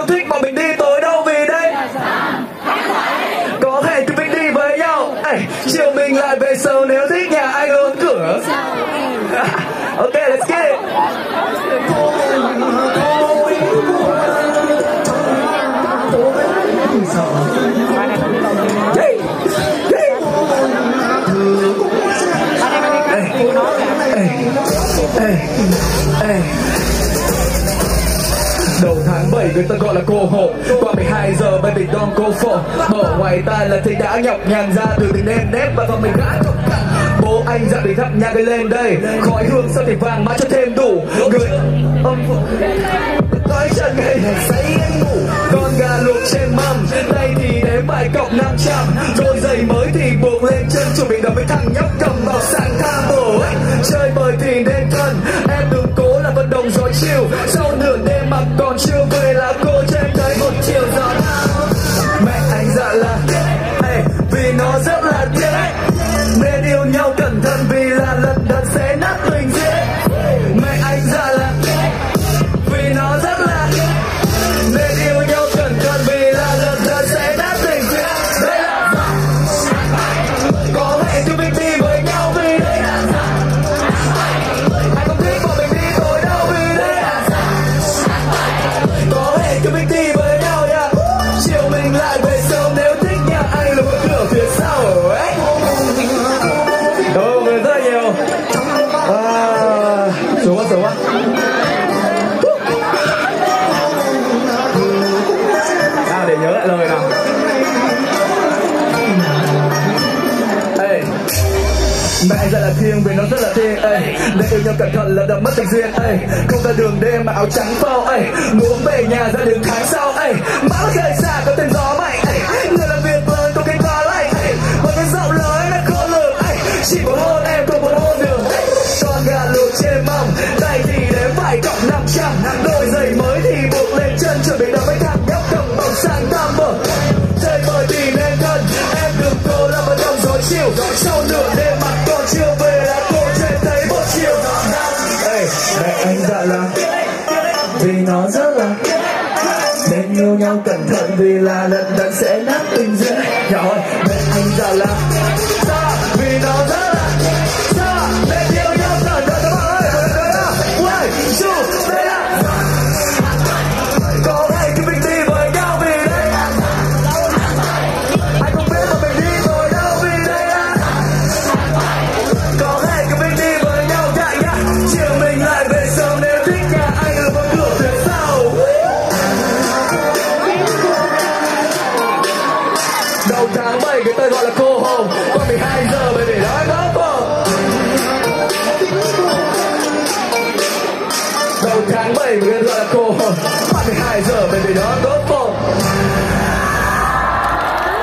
không thích bọn mình đi tới đâu vì đây có hẹn tụi mình đi với nhau. Chiều mình lại về sớm nếu thích nhà anh lớn cửa. Ok, let's get it. Đầu tháng 7 người ta gọi là cô hộ. Qua 12 giờ baby don't go for. Mở ngoài ta là thấy đã nhọc nhằn ra từ từng nêm nếp và vào mình đã trộn cạn. Bố anh dặn mình thắp nhang cây lên đây. Khói hương sao thì vàng mãi cho thêm đủ. Người âm phụ nói chân ngày này say anh ngủ. Con gà luộc trên mâm, tay thì đếm bài cọc 500. Rồi giày mới thì buộc lên chân, chuẩn bị đập với thằng nhóc cầm vào sàn tham bổ. Chơi bời thì nên thân, em đừng cố là vận động giỏi chiều. Sau nửa đêm mà còn chưa về là cô cho em thấy một chiều gió. Mẹ anh dạ là vì nó rất là dễ, nên yêu nhau cẩn thận vì là lần đợt sẽ nát mình dễ. Mẹ anh dạ là vì nó rất là nên yêu nhau cẩn thận vì là lần đợt sẽ nát mình dễ. Đây là có hẹn tụi mình đi với nhau vì đây là anh không thích bọn mình đi tối đâu vì đây là có hẹn tụi mình đi với nhau nha. Chiều mình lại về sớm nếu thích nhà anh là một cửa phía sau ấy. Cảm ơn rất là nhiều. Xuống quá. Để nhớ lại lời nào. Mẹ anh rất là thiêng vì nó rất là thiêng. Để yêu nhau cẩn thận là đập mất tình duyên. Không ra đường đêm mà áo trắng phao. Muốn về nhà ra đường tháng sau. Bão rời xa có tên gió mạnh. Người làm việc lớn có cái có lạnh. Một cái rộng lớn nó khô lường. Chỉ một hôn em không một hôn được. Con gà luộc trên mâm, tay thì đếm vài cọc 500. Đôi giày mới thì buộc lên chân, chuẩn bị đập với thằng nhóc cầm bóng sang tam bờ. Chơi bời thì nên thân, em đừng cố là vận động dối chiều. Sau nửa đêm mặt còn chưa về là cô trên thấy một chiều. Mẹ anh dạ là vì nó rất là nên yêu nhau cẩn thận vì là lần đợt sẽ nát tình dễ. Nhỏ ơi, mẹ anh dạ là vì nó rất là nên yêu nhau cẩn thận các bạn ơi. One, two, đây là có hẹn tụi mình đi với nhau vì đây anh không biết mà mình đi rồi đâu vì đây có hẹn tụi mình đi với nhau nha. Chiều mình lại về sớm nếu thích nhà anh là một cửa phía sau. Đầu tháng 7 người ta gọi là cô hồng. Qua 12 giờ mới để nói đó.